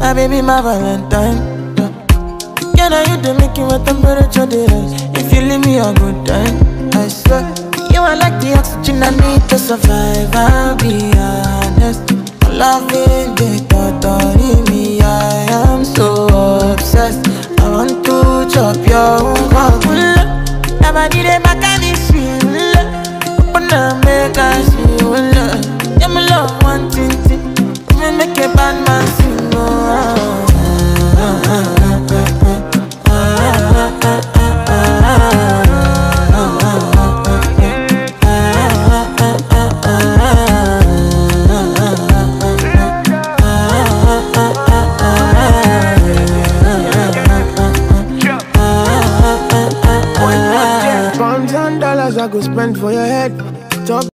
My baby, my Valentine. Yeah, now you dey make my temperature dey rise. If you leave me a good time, I swear. You are like the oxygen I need to survive. I'll be honest. Loving the thought of me, I am so obsessed. I want to chop your own. Never did a mechanic feel. Open up, make us feel. Yeah, my love, one thing. Me make a bad man sing. Pounds and dollars I go spend for your head. Talk